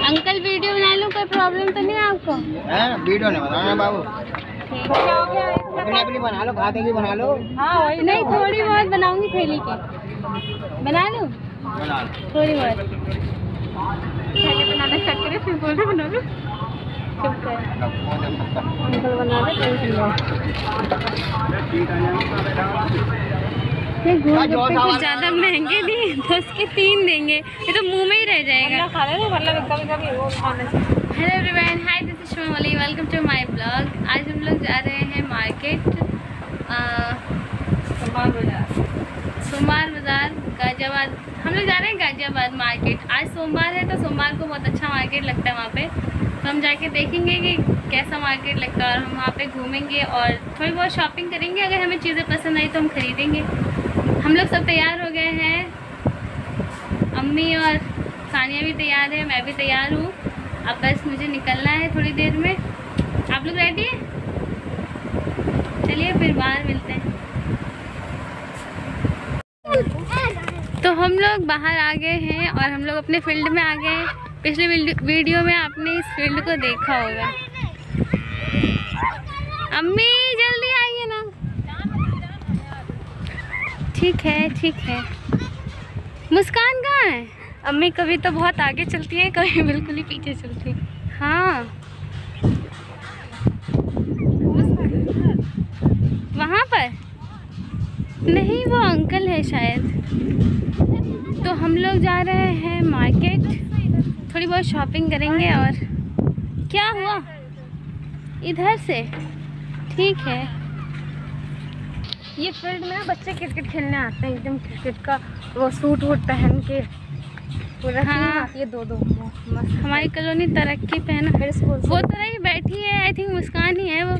Uncle video बना लूं, कोई प्रॉब्लम तो नहीं है आपको? वीडियो नहीं बनाना बाबू, अपनी बना लो, खाते की बना लो। हाँ वही नहीं, थोड़ी बहुत बनाऊंगी थैली के। बना लूं थोड़ी बहुत? थैली बनाना स्टार्ट करें फिर बोल रहे बना लो। चुप कर, अंकल बना ले, टेंशन लो। कुछ ज्यादा महंगे नहीं तो उसके 3 देंगे, ये तो मुंह में ही रह जाएगा। Hello everyone, hi this is Shivali, welcome to my blog. आज हम लोग जा रहे हैं मार्केट, सोमवार बाजार गाजियाबाद। हम लोग जा रहे हैं गाजियाबाद मार्केट। आज सोमवार है तो सोमवार को बहुत अच्छा मार्केट लगता है वहाँ पे, तो हम जाके देखेंगे कि कैसा मार्केट लगता है और हम वहाँ पे घूमेंगे और थोड़ी बहुत शॉपिंग करेंगे। अगर हमें चीज़ें पसंद आई तो हम खरीदेंगे। हम लोग सब तैयार हो गए हैं, अम्मी और सानिया भी तैयार है, मैं भी तैयार हूँ। अब बस मुझे निकलना है थोड़ी देर में। आप लोग रेडी हैं? चलिए फिर बाहर मिलते हैं। तो हम लोग बाहर आ गए हैं और हम लोग अपने फील्ड में आ गए हैं। पिछले वीडियो में आपने इस फील्ड को देखा होगा। अम्मी जल्दी आइए ना। ठीक है ठीक है। मुस्कान कहाँ है? अम्मी कभी तो बहुत आगे चलती है, कभी बिल्कुल ही पीछे चलती है। हाँ वहाँ पर नहीं, वो अंकल है शायद। तो हम लोग जा रहे हैं मार्केट, थोड़ी बहुत शॉपिंग करेंगे। और क्या हुआ? इधर से ठीक है। ये फील्ड में बच्चे क्रिकेट खेलने आते हैं, एकदम क्रिकेट का वो सूट वूट पहन के पूरा। हाँ ये दो मस्त। हमारी कॉलोनी तरक्की पहना फिर स्कूल वो तो नहीं बैठी है, आई थिंक मुस्कान ही है वो।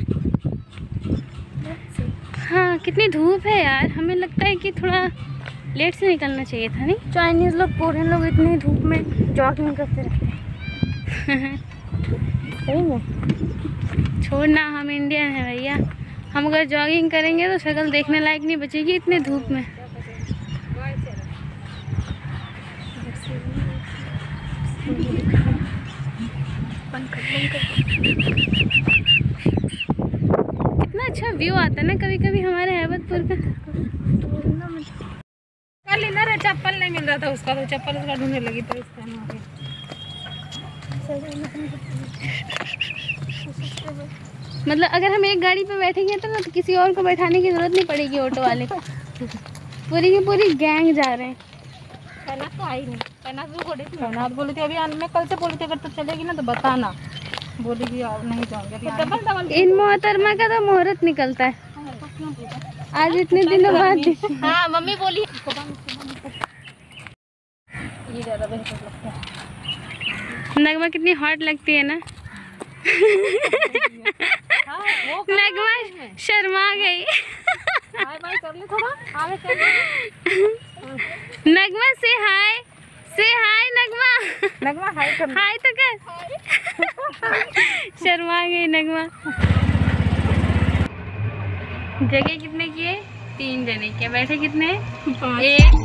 हाँ कितनी धूप है यार, हमें लगता है कि थोड़ा लेट से निकलना चाहिए था। नहीं, चाइनीज़ लोग पूरे लोग इतनी धूप में जॉगिंग करते रहते हैं। सही में छोड़ना, हम इंडियन हैं भैया। हम अगर जॉगिंग करेंगे तो शक्ल देखने लायक नहीं बचेगी इतने धूप में। कितना अच्छा व्यू आता है ना कभी कभी हमारे हैबतपुर का। कल इधर चप्पल नहीं मिल रहा था उसका, तो चप्पल उसका ढूंढने लगी तो इसका मतलब अगर हम एक गाड़ी पे बैठेंगे तो किसी और को बैठाने की जरूरत नहीं पड़ेगी ऑटो वाले को। पूरी की पूरी गैंग जा रहे हैं। पहना तो आई नहीं, पहना बोली थी अभी मैं कल से बोली थी अगर तो चलेगी ना तो बताना, बोलेगी नहीं जाऊंगी। इन मोहतरमा का तो मुहूर्त निकलता है आज इतने दिनों बाद। हाँ मम्मी बोली ये ज़्यादा बेहतर लगता है। नगमा कितनी हॉट लगती है ना। नगमा शर्मा गई। नगमा से हाय नगमा। नगमा हाय तो कर। शर्मा गई नगमा। जगह कितने की है? 3 जने के। बैठे कितने? 1।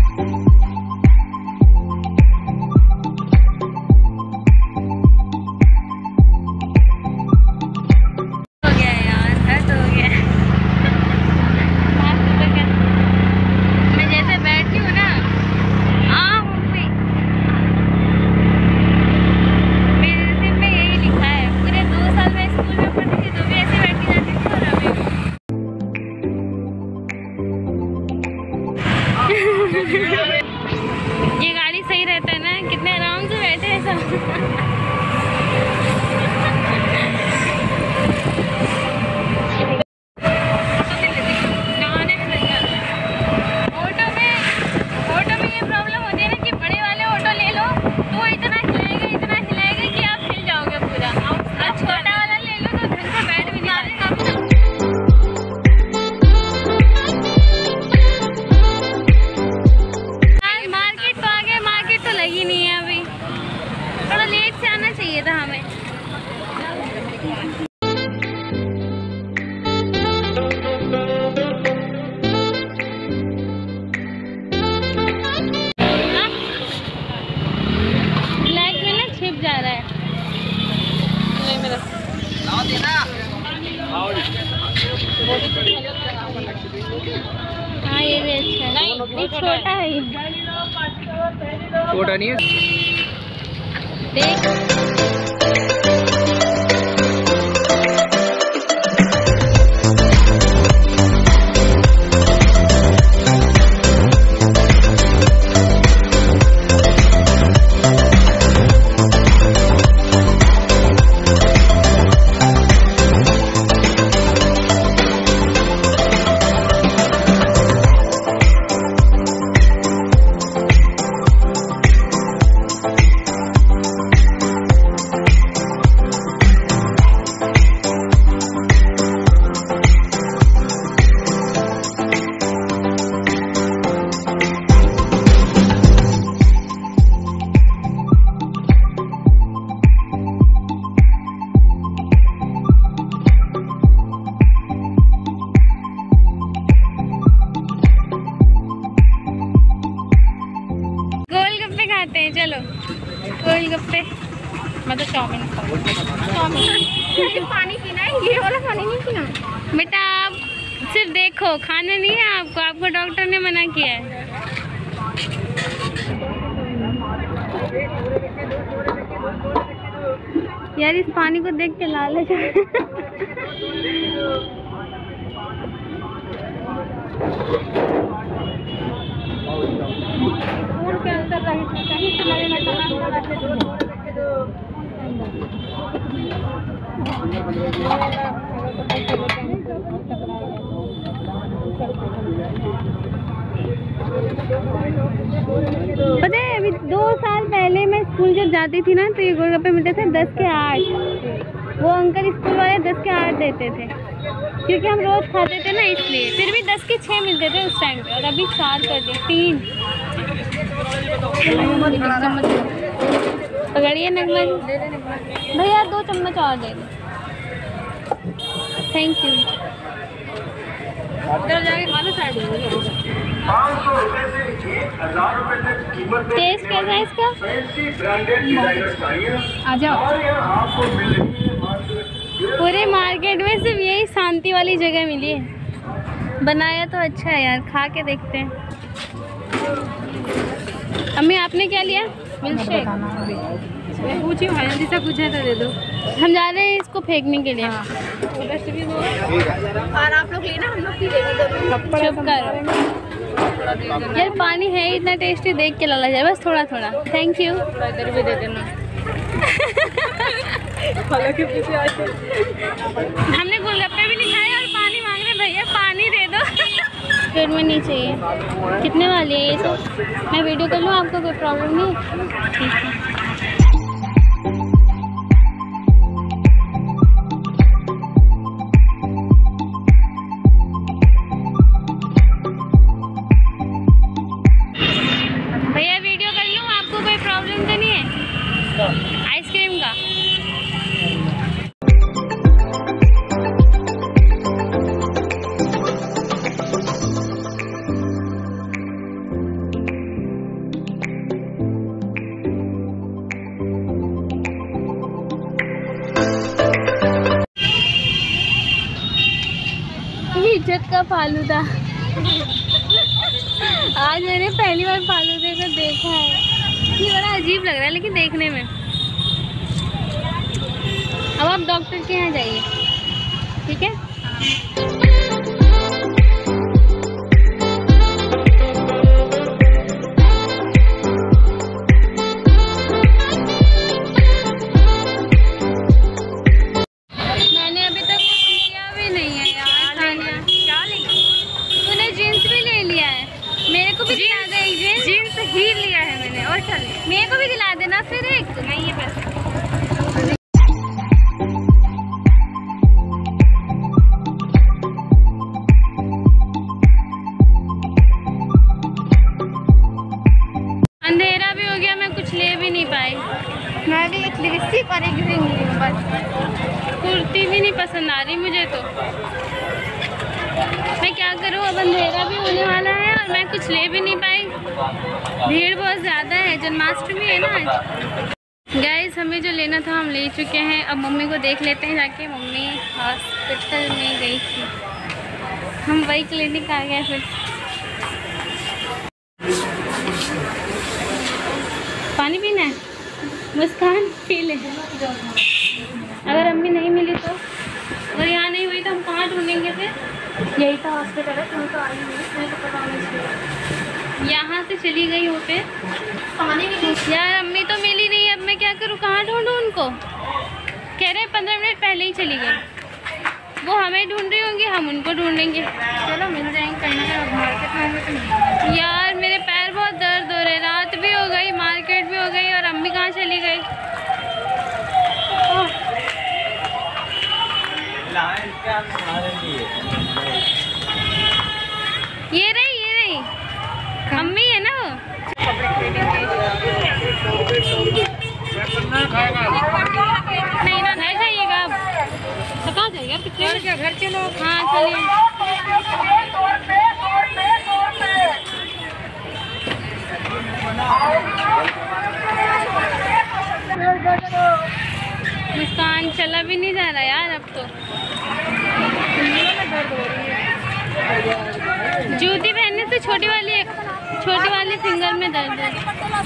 ये गाड़ी सही रहता है ना, कितने आराम से बैठे हैं सब। ऑटो में ये प्रॉब्लम होती है ना कि बड़े वाले ऑटो ले लो तो इतना हिलाएगा कि आप हिल जाओगे पूरा। और छोटा वाला ले लो तो ढंग से बैठ भी नहीं पाएगा। मार्केट तो आ गए, मार्केट तो लगी नहीं है अभी, थोड़ा लेट से एक छोटा है ये। छोटा नहीं है। देख खाते हैं, चलो गोलगप्पे मतलब चाउमीन। पानी पीना है, ये वाला पानी नहीं पीना बेटा। आप सिर्फ देखो, खाना नहीं है आपको, आपको डॉक्टर ने मना किया है। यार इस पानी को देख के लालच के अंदर कहीं से पता है अभी 2 साल पहले मैं स्कूल जब जाती थी ना तो ये गोलगप्पे मिलते थे 10 के 8। वो अंकल स्कूल वाले 10 के 8 देते थे क्योंकि हम रोज खाते थे ना, इसलिए। फिर भी 10 के 6 मिलते थे उस टाइम पे, और अभी 4 कर दिए, 3। पकड़िए नगमन भैया, 2 चम्मच और दे दो। Thank you. टेस्ट कैसा है इसका? आ जाओ। पूरे मार्केट में सिर्फ यही शांति वाली जगह मिली है। बनाया तो अच्छा है यार, खा के देखते हैं। अम्मी आपने क्या लिया? Milkshake. पूछी जैसा कुछ है तो दे दो। हम जा रहे हैं इसको फेंकने के लिए। हाँ। और आप लोग लेना, हम लोग पी लेंगे। चुप करो यार, पानी है इतना टेस्टी, देख के लाला जाए बस थोड़ा थोड़ा। Thank you. इधर भी दे देना। हमने गोलगप्पे भी नहीं खाए और पानी मांग रहे, भैया पानी दे दो। पेट में नहीं चाहिए। कितने वाली है ये सब? मैं वीडियो कर लूँ, आपको कोई प्रॉब्लम नहीं? ठीक है। भैया वीडियो कर लूँ, आपको कोई प्रॉब्लम तो नहीं है आइसक्रीम का? इज्जत का फालूदा। आज मैंने पहली बार फालूदे को देखा है। ये बड़ा अजीब लग रहा है लेकिन देखने में। अब आप डॉक्टर के यहाँ जाइए, ठीक है? मैंने अभी तक लिया भी नहीं है यार। क्या लिया? तूने जीन्स भी ले लिया है। मेरे को भी दिला दे एक जीन्स ही लिया है मैंने, और क्या लिया? मेरे को भी दिला देना फिर एक। नहीं है पैसे। अंधेरा भी हो गया, मैं कुछ ले भी नहीं पाई। मैं भी एक लिपस्टिक और एक रिंग ली हूँ बस। कुर्ती भी नहीं पसंद आ रही मुझे तो। मैं क्या करूँ, अब अंधेरा भी होने वाला है और मैं कुछ ले भी नहीं पाई। भीड़ बहुत ज़्यादा है, जन्माष्टमी है ना आज। गाइस हमें जो लेना था हम ले चुके हैं। अब मम्मी को देख लेते हैं जाके। मम्मी हॉस्पिटल में गई थी, हम वही क्लिनिक आ गए फिर। पानी पीना है? मुस्कान पी ले। अगर अम्मी नहीं मिली तो, अगर यहाँ नहीं हुई तो हम कहाँ ढूंढेंगे फिर? यही तो हॉस्पिटल है, तुम तो आई नहीं, तुम्हें तो पता होना चाहिए। यहाँ से चली गई हो पे पानी भी यार, अम्मी तो मिली नहीं। अब मैं क्या करूँ, कहाँ ढूंढूँ उनको? कह रहे 15 मिनट पहले ही चली गई। वो हमें ढूंढ रही होंगी, हम उनको ढूंढेंगे। चलो मिल जाएंगे कहीं ना कहीं, मार्केट में तो नहीं। यार मेरे पैर बहुत दर्द हो रहे, रात भी हो गई, मार्केट भी हो गई, और अम्मी कहाँ चली गई? ये रही अम्मी है ना वो। नहीं ना, नहीं जाइएगा अब तो। कहाँ जाइएगा? पिछले घर चलो। हाँ चलिए। मुस्कान चला भी नहीं जा रहा यार अब तो। जूती पहनने से छोटी वाली फिंगर में दर्द है।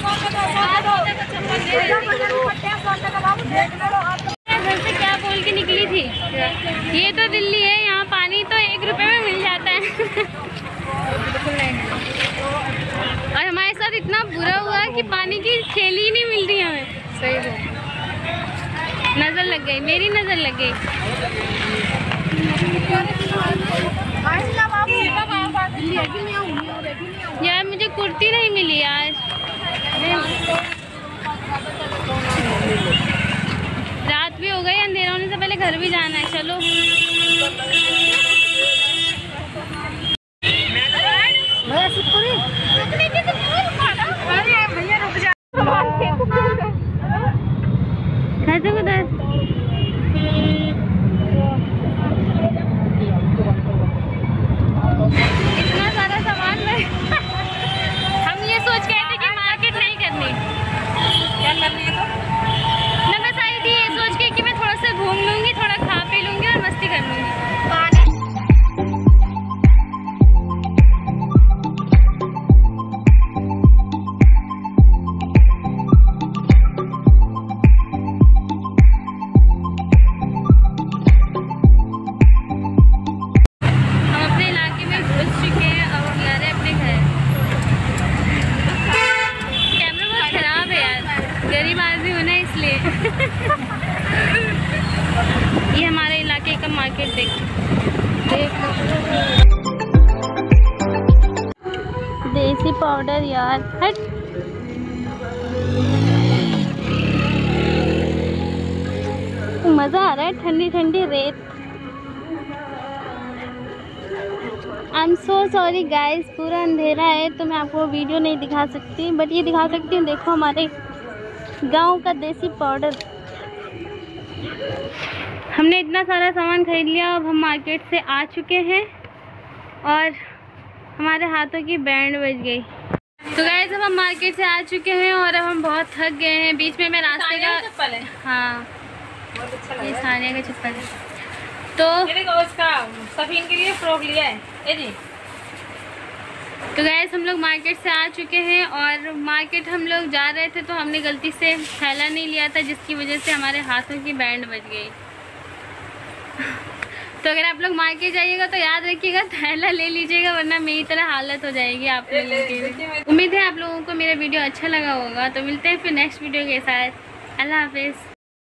घर से क्या बोल के निकली थी? ये तो दिल्ली है, यहाँ पानी तो 1 रुपए में मिल जाता है। और हमारे साथ इतना बुरा हुआ कि पानी की थैली ही नहीं मिल रही हमें। सही नजर लग गई, मेरी नजर लग गई। यार मुझे कुर्ती नहीं मिली यार। रात भी हो गई, अंधेरा होने से पहले घर भी जाना है। चलो इतना सारा सामान में हम ये सोच गए थे कि मार्केट नहीं करनी। क्या करनी है तो? मैं बस आई थी ये सोच के कि मैं थोड़ा सा घूम लूंगी, थोड़ा खा पी लूंगी और मस्ती कर लूंगी। ये हमारे इलाके का मार्केट देख देसी पाउडर यार, हट। मज़ा आ रहा है, ठंडी ठंडी रेत। I am so sorry guys, पूरा अंधेरा है तो मैं आपको वीडियो नहीं दिखा सकती, बट ये दिखा सकती हूँ। देखो हमारे गांव का देसी पाउडर। हमने इतना सारा सामान खरीद लिया, अब हम मार्केट से आ चुके हैं और हमारे हाथों की बैंड बज गई। तो गाइस अब हम मार्केट से आ चुके हैं और अब हम बहुत थक गए हैं। बीच में मैं रास्ते का चप्पल है। हाँ बहुत अच्छा लगा। ये सानिया का चप्पल है। तो ये देखो, उसका सफीन के लिए फ्रॉक लिया है ये जी। तो गैस हम लोग मार्केट से आ चुके हैं और मार्केट हम लोग जा रहे थे तो हमने गलती से थैला नहीं लिया था, जिसकी वजह से हमारे हाथों की बैंड बज गई। तो अगर आप लोग मार्केट जाइएगा तो याद रखिएगा थैला ले लीजिएगा, वरना मेरी तरह हालत हो जाएगी आप लोगों की। उम्मीद है आप लोगों को मेरा वीडियो अच्छा लगा होगा। तो मिलते हैं फिर नेक्स्ट वीडियो के साथ। अल्लाह हाफिज़।